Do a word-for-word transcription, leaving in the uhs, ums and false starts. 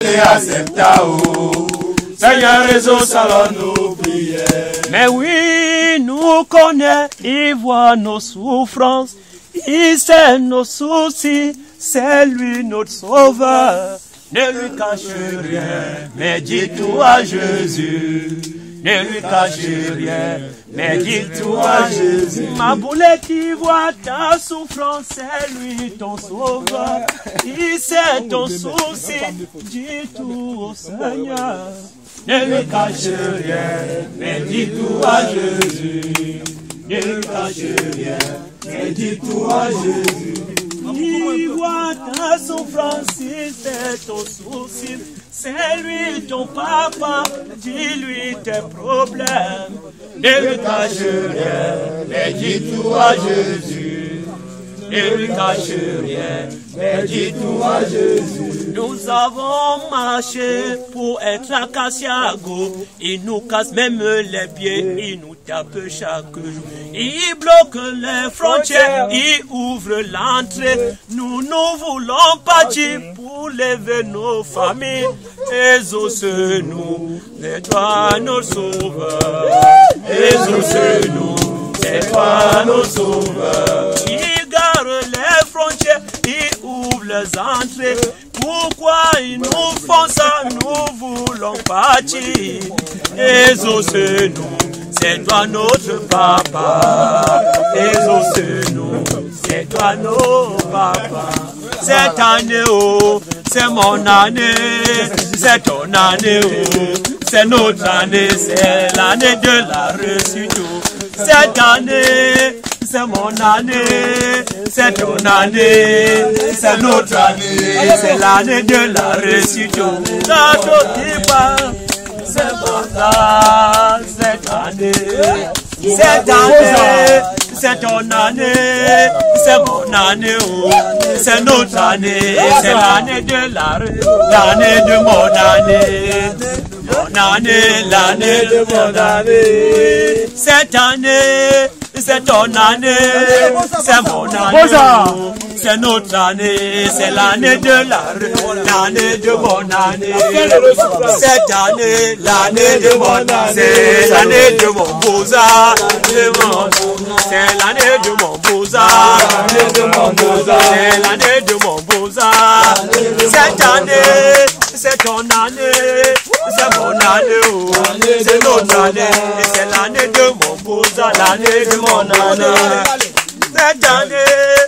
te accepta, oh. Seigneur, réseau, salon, nos prières. Mais oui, nous connaît, il voit nos souffrances, il sait nos soucis, c'est lui notre sauveur. Ne lui cache rien, mais dis tout à Jésus. Ne lui cache rien, mais dis tout à Jésus. Ma boulette qui voit ta souffrance, c'est lui ton sauveur. Il sait ton souci, dis tout au Seigneur. Ne lui cache rien, mais dis tout à Jésus. Ne lui cache rien, mais dis tout à Jésus. Il voit ta souffrance, c'est ton souci. C'est lui ton papa, dis-lui tes problèmes. Ne lui cache rien, mais dis tout à Jésus. Ne lui cache rien, mais dis tout à Jésus. Nous avons marché pour être à Cassiago. Il nous casse même les pieds, il nous tape chaque jour. Il bloque les frontières, il ouvre l'entrée. Nous nous voulons partir pour lever nos familles. Exauce-nous, c'est toi notre sauveur. Exauce-nous, c'est toi notre sauveur. Il garde les frontières, il ouvre les entrées. Pourquoi ils nous font ça? Nous voulons partir. Exauce-nous, c'est toi notre papa. Exauce-nous, c'est toi notre papa. Cette année, oh, c'est mon année, c'est ton année, oh, c'est notre année, c'est l'année de la réussite. Cette année, c'est mon année, c'est ton année, c'est notre année, c'est l'année de la réussite. C'est mon ça, cette année, cette année, c'est ton année, c'est mon année, oh, c'est notre année, c'est l'année de la l'année de mon année, mon année, l'année de mon année, cette année. C'est ton année, c'est mon année, c'est notre année, c'est l'année de la l'année de mon année. Cette année, l'année de mon année, c'est l'année de mon beau-zard, c'est l'année de mon beau-zard, c'est l'année de mon beau-zard. Cette année, c'est ton année, c'est mon année, oh, c'est notre année, c'est l'année de mon beau-zard, l'année de mon année. Cette année,